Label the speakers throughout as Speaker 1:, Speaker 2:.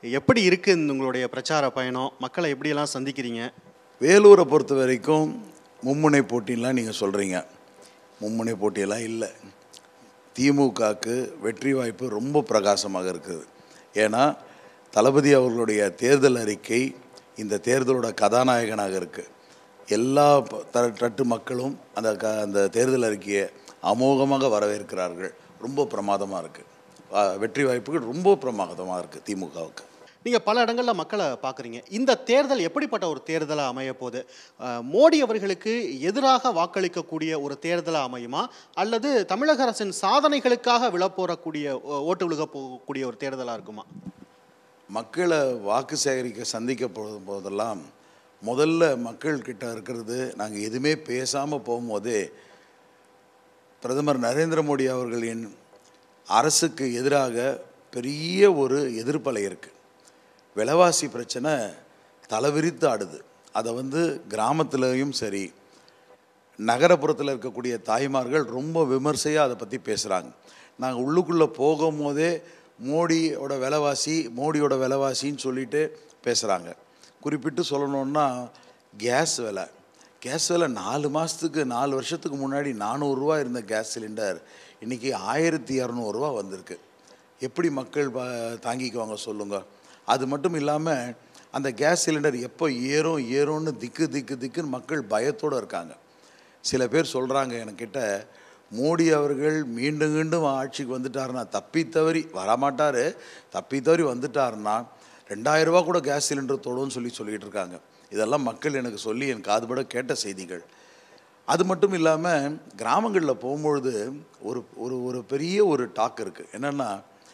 Speaker 1: எப்படி இருக்கு உங்களுடைய பிரச்சார பயணம்? மக்களை எப்படியெல்லாம் சந்திக்கிறீங்க?
Speaker 2: வேலூரை பொறுத்த வரைக்கும் மும்முனை போட்டின்லாம் நீங்கள் சொல்கிறீங்க. மும்முனை போட்டியெல்லாம் இல்லை. திமுகவுக்கு வெற்றி வாய்ப்பு ரொம்ப பிரகாசமாக இருக்குது. ஏன்னா தளபதி அவர்களுடைய தேர்தல் அறிக்கை இந்த தேர்தலோட கதாநாயகனாக இருக்குது. எல்லா தட்டு மக்களும் அந்த தேர்தல் அறிக்கையை அமோகமாக வரவேற்கிறார்கள். ரொம்ப பிரமாதமாக இருக்குது. வெற்றி வாய்ப்புகள் ரொம்ப பிரமாதமாக இருக்குது திமுகவுக்கு.
Speaker 1: நீங்கள் பல இடங்களில் மக்களை பார்க்குறீங்க. இந்த தேர்தல் எப்படிப்பட்ட ஒரு தேர்தலாக அமைய போகுது? மோடி அவர்களுக்கு எதிராக வாக்களிக்கக்கூடிய ஒரு தேர்தலாக அமையுமா, அல்லது தமிழக அரசின் சாதனைகளுக்காக விழப்போறக்கூடிய ஓட்டு விழுக போகக்கூடிய ஒரு தேர்தலாக இருக்குமா?
Speaker 2: மக்களை வாக்கு சேகரிக்க சந்திக்க போதெல்லாம் முதல்ல மக்கள்கிட்ட இருக்கிறது, நாங்கள் எதுவுமே பேசாமல் போகும்போதே பிரதமர் நரேந்திர மோடி அவர்களின் அரசுக்கு எதிராக பெரிய ஒரு எதிர்ப்பலை இருக்குது. விலைவாசி பிரச்சனை தலைவிரித்து ஆடுது. அதை கிராமத்துலேயும் சரி நகரப்புறத்தில் இருக்கக்கூடிய தாய்மார்கள் ரொம்ப விமர்சையாக அதை பற்றி பேசுகிறாங்க. நாங்கள் உள்ளுக்குள்ளே போகும்போதே மோடியோட விலைவாசின்னு சொல்லிட்டு பேசுகிறாங்க. குறிப்பிட்டு சொல்லணுன்னா கேஸ் விலை 4 வருஷத்துக்கு முன்னாடி 400 ரூபா இருந்த கேஸ் சிலிண்டர் இன்றைக்கி 1200 வந்திருக்கு. எப்படி மக்கள் தாங்கிக்குவாங்க சொல்லுங்கள்? அது மட்டும் இல்லாமல் அந்த கேஸ் சிலிண்டர் எப்போ ஏறும்னு திக்குன்னு மக்கள் பயத்தோடு இருக்காங்க. சில பேர் சொல்கிறாங்க என்கிட்ட, மோடி அவர்கள் மீண்டும் ஆட்சிக்கு வந்துட்டாருன்னா தப்பித்தவறி வந்துட்டாருன்னா 2000 ரூபா கூட கேஸ் சிலிண்டர் தொடுன்னு சொல்லிகிட்டு இருக்காங்க. இதெல்லாம் மக்கள் எனக்கு சொல்லி என் காதுபட கேட்ட செய்திகள். அது மட்டும் இல்லாமல் கிராமங்களில் போகும்பொழுது ஒரு பெரிய ஒரு டாக் இருக்குது. என்னென்னா,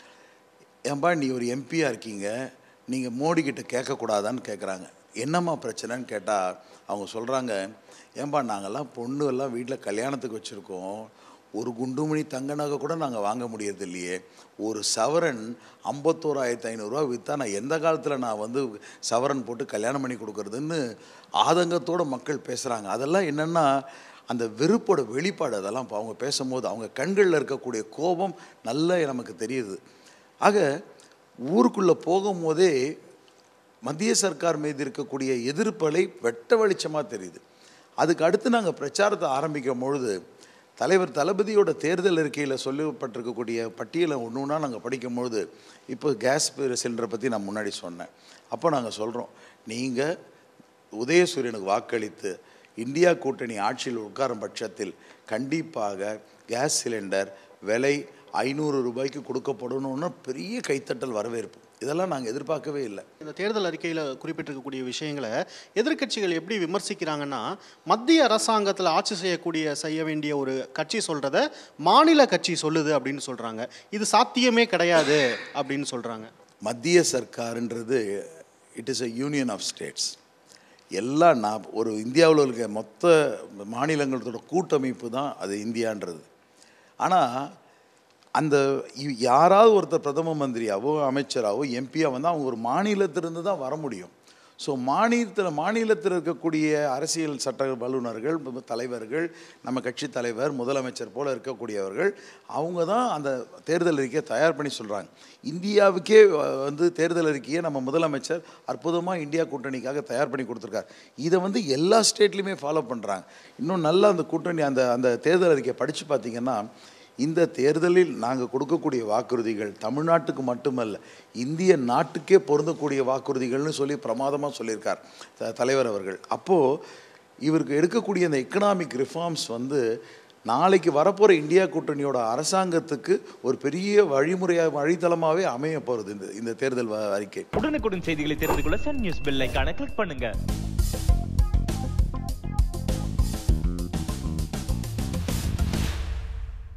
Speaker 2: ஏன்பா நீ ஒரு எம்பியாக இருக்கீங்க, நீங்கள் மோடிக்கிட்ட கேட்கக்கூடாதான்னு கேட்குறாங்க. என்னம்மா பிரச்சனைன்னு கேட்டால் அவங்க சொல்கிறாங்க, ஏன்பா நாங்கள்லாம் பொண்ணு எல்லாம் வீட்டில் கல்யாணத்துக்கு வச்சுருக்கோம், ஒரு குண்டுமணி தங்க நகை கூட நாங்கள் வாங்க முடியறது இல்லையே, ஒரு சவரன் 51,500 விற்றா நான் எந்த காலத்தில் நான் சவரன் போட்டு கல்யாணம் பண்ணி கொடுக்குறதுன்னு ஆதங்கத்தோடு மக்கள் பேசுகிறாங்க. அதெல்லாம் என்னென்னா அந்த வெறுப்போட வெளிப்பாடு. அதெல்லாம் அவங்க பேசும்போது அவங்க கண்களில் இருக்கக்கூடிய கோபம் நல்லா நமக்கு தெரியுது. ஆக ஊருக்குள்ளே போகும்போதே மத்திய சர்க்கார் மீது இருக்கக்கூடிய எதிர்ப்பலை வெட்ட வெளிச்சமாக தெரியுது. அதுக்கு அடுத்து நாங்கள் பிரச்சாரத்தை ஆரம்பிக்கும் பொழுது தலைவர் தளபதியோட தேர்தல் அறிக்கையில் சொல்லப்பட்டிருக்கக்கூடிய பட்டியலை ஒன்றுனா நாங்கள் படிக்கும்பொழுது, இப்போ கேஸ் சிலிண்டரை பற்றி நான் முன்னாடி சொன்னேன். அப்போ நாங்கள் சொல்கிறோம், நீங்கள் உதயசூரியனுக்கு வாக்களித்து இந்தியா கூட்டணி ஆட்சியில் உட்காரும் பட்சத்தில் கண்டிப்பாக கேஸ் சிலிண்டர் விலை 500 ரூபாய்க்கு கொடுக்கப்படணும்னு பெரிய கைத்தட்டல் வரவேற்பு. இதெல்லாம் நாங்கள் எதிர்பார்க்கவே இல்லை.
Speaker 1: இந்த தேர்தல் அறிக்கையில் குறிப்பிட்டிருக்கக்கூடிய விஷயங்களை எதிர்க்கட்சிகள் எப்படி விமர்சிக்கிறாங்கன்னா, மத்திய அரசாங்கத்தில் ஆட்சி செய்ய வேண்டிய ஒரு கட்சி சொல்கிறத மாநில கட்சி சொல்லுது அப்படின்னு சொல்கிறாங்க. இது சாத்தியமே கிடையாது அப்படின்னு சொல்கிறாங்க.
Speaker 2: மத்திய சர்க்காருன்றது it is a union of states. எல்லாம் ஒரு இந்தியாவில் இருக்க மொத்த மாநிலங்களோட கூட்டமைப்பு தான் அது இந்தியான்றது. ஆனால் அந்த யாராவது ஒருத்தர் பிரதம மந்திரியாவோ அமைச்சராகவோ எம்பியாக அவங்க ஒரு மாநிலத்திலிருந்து தான் வர முடியும். ஸோ மாநிலத்தில் இருக்கக்கூடிய அரசியல் சட்ட வல்லுநர்கள், தலைவர்கள், நம்ம கட்சி தலைவர், முதலமைச்சர் போல் இருக்கக்கூடியவர்கள் அவங்க தான் அந்த தேர்தல் அறிக்கையை தயார் பண்ணி சொல்கிறாங்க. இந்தியாவுக்கே தேர்தல் அறிக்கையை நம்ம முதலமைச்சர் அற்புதமாக இந்தியா கூட்டணிக்காக தயார் பண்ணி கொடுத்துருக்காரு. இதை எல்லா ஸ்டேட்லேயுமே ஃபாலோ பண்ணுறாங்க. இன்னும் நல்லா அந்த கூட்டணி அந்த தேர்தல் அறிக்கையை படித்து பார்த்திங்கன்னா, இந்த தேர்தலில் நாங்கள் கொடுக்கக்கூடிய வாக்குறுதிகள் தமிழ்நாட்டுக்கு மட்டுமல்ல இந்திய நாட்டுக்கே பொருந்தக்கூடிய வாக்குறுதிகள்னு சொல்லி பிரமாதமாக சொல்லியிருக்கார் தலைவர் அவர்கள். அப்போது இவருக்கு எடுக்கக்கூடிய இந்த எக்கனாமிக் ரிஃபார்ம்ஸ் நாளைக்கு வரப்போகிற இந்தியா கூட்டணியோட அரசாங்கத்துக்கு ஒரு பெரிய வழித்தளமாகவே அமைய போகிறது இந்த தேர்தல் அறிக்கை.
Speaker 3: உடனுக்குடன் செய்திகளை தெரிந்து கொள்ள சன் நியூஸ் பெல் ஐகானை கிளிக் பண்ணுங்க.